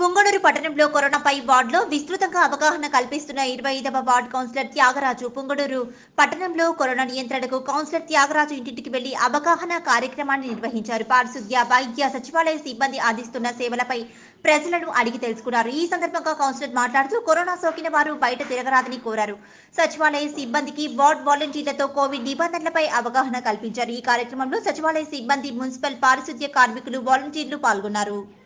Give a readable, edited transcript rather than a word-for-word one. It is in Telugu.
పుంగనూరు పట్టణంలో కరోనాపై వార్డులో విస్తృతంగా అవగాహన కల్పిస్తున్న 25వ వార్డు కౌన్సిలర్ త్యాగరాజు. పుంగనూరు పట్టణంలో కరోనా నియంత్రణకు కౌన్సిలర్ త్యాగరాజు ఇంటింటికి వెళ్లి అవగాహన కార్యక్రమాన్ని నిర్వహించారు. పారిశుద్ధ్య, వైద్య, సచివాలయ సిబ్బంది అందిస్తున్న సేవలపై ప్రజలను అడిగి తెలుసుకున్నారు. ఈ సందర్భంగా కౌన్సిలర్ మాట్లాడుతూ కరోనా సోకిన వారు బయట తిరగరాదని కోరారు. సచివాలయ సిబ్బందికి వార్డ్ వాలంటీర్లతో కోవిడ్ నిబంధనలపై అవగాహన కల్పించారు. ఈ కార్యక్రమంలో సచివాలయ సిబ్బంది, మున్సిపల్ పారిశుద్ధ్య కార్మికులు, వాలంటీర్లు పాల్గొన్నారు.